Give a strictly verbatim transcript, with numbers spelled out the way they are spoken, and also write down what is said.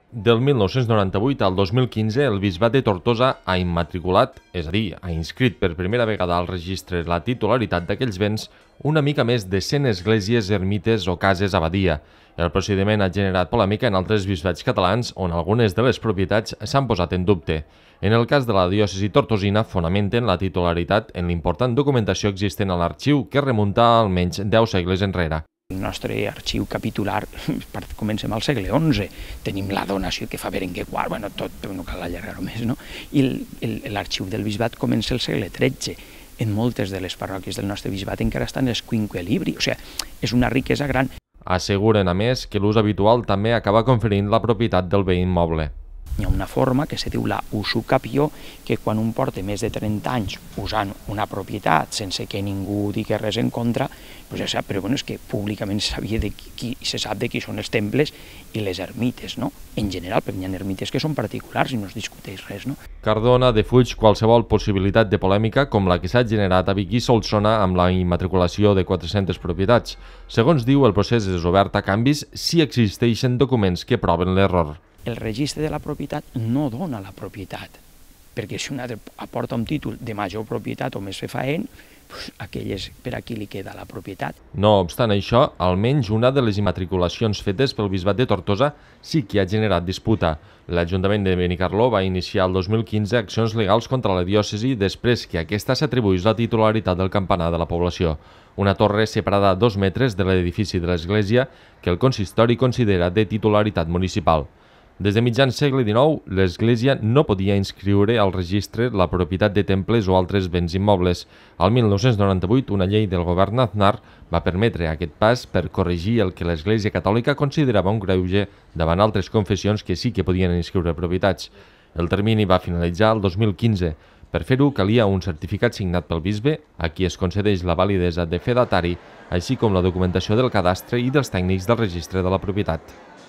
Del mil nou-cents noranta-vuit al dos mil quinze, el Bisbat de Tortosa ha immatriculat, és a dir, ha inscrit per primera vegada al registre la titularitat d'aquells béns una mica més de cent esglésies, ermites o cases abadia. El procediment ha generat polèmica en altres bisbats catalans on algunes de les propietats s'han posat en dubte. En el cas de la diòcesi tortosina, fonamenten la titularitat en l'important documentació existent a l'arxiu que remunta almenys deu segles enrere. El nostre arxiu capitular, comencem al segle onze, tenim la donació que fa Berenguer quart, bueno, tot, no cal allargar-ho més, no? I l'arxiu del bisbat comença al segle tretze. En moltes de les parròquies del nostre bisbat encara estan els quinque libri, o sigui, és una riquesa gran. Asseguren, a més, que l'ús habitual també acaba conferint la propietat del bé immoble. Hi ha una forma que se diu la usucapió, que quan un porta més de trenta anys usant una propietat sense que ningú digui res en contra, doncs ja sap, però bueno, és que públicament sabia de qui, se sap de qui són els temples i les ermites, no? En general, perquè hi ha ermites que són particulars i no es discuteix res, no? Cardona defuig qualsevol possibilitat de polèmica com la que s'ha generat a Vic i Solsona amb la immatriculació de quatre-centes propietats. Segons diu, el procés és obert a canvis si existeixen documents que proven l'error. El registre de la propietat no dona la propietat, perquè si un altre aporta un títol de major propietat o més fefaent, doncs aquell és per a qui li queda la propietat. No obstant això, almenys una de les immatriculacions fetes pel Bisbat de Tortosa sí que ha generat disputa. L'Ajuntament de Benicarló va iniciar el dos mil quinze accions legals contra la diòcesi després que aquesta s'atribuís la titularitat del campanar de la població, una torre separada a dos metres de l'edifici de l'església que el consistori considera de titularitat municipal. Des de mitjan segle dinou, l'Església no podia inscriure al registre la propietat de temples o altres béns immobles. Al mil nou-cents noranta-vuit, una llei del govern Aznar va permetre aquest pas per corregir el que l'Església Catòlica considerava un greuge davant altres confessions que sí que podien inscriure propietats. El termini va finalitzar el dos mil quinze. Per fer-ho, calia un certificat signat pel bisbe, a qui es concedeix la validesa de fedatari, així com la documentació del cadastre i dels tècnics del registre de la propietat.